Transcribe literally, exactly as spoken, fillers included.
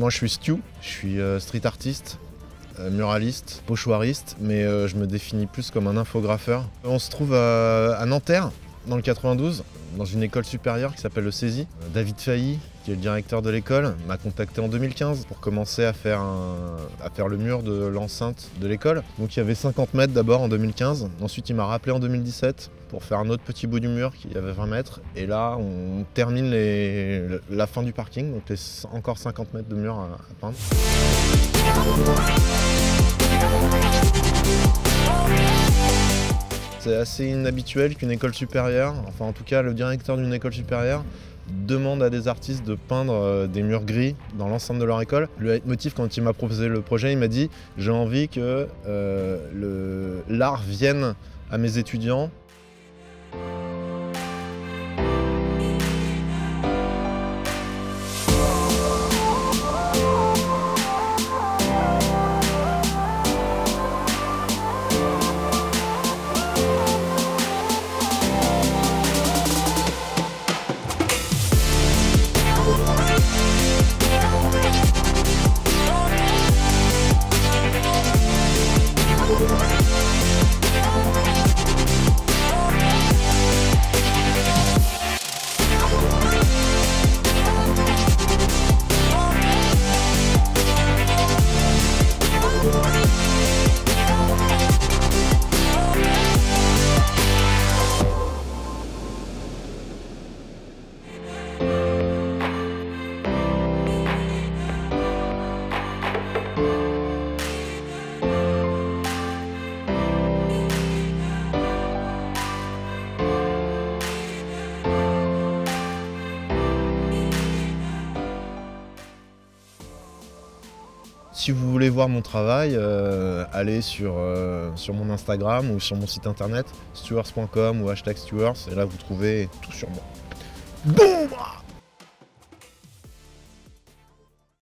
Moi je suis Stu, je suis euh, street artiste, euh, muraliste, pochoiriste, mais euh, je me définis plus comme un infographeur. On se trouve à, à Nanterre, dans le quatre-vingt-douze, dans une école supérieure qui s'appelle le CESI. David Failly, qui est le directeur de l'école, m'a contacté en deux mille quinze pour commencer à faire, un, à faire le mur de l'enceinte de l'école. Donc il y avait cinquante mètres d'abord en deux mille quinze, ensuite il m'a rappelé en deux mille dix-sept pour faire un autre petit bout du mur qui avait vingt mètres. Et là on termine les, la fin du parking, donc les, encore cinquante mètres de mur à, à peindre. C'est assez inhabituel qu'une école supérieure, enfin en tout cas le directeur d'une école supérieure, demande à des artistes de peindre des murs gris dans l'ensemble de leur école. Le leitmotiv, quand il m'a proposé le projet, il m'a dit « j'ai envie que euh, l'art vienne à mes étudiants ». Si vous voulez voir mon travail, euh, allez sur, euh, sur mon Instagram ou sur mon site internet, stewards point com ou hashtag stewards, et là vous trouvez tout sur moi. Boum!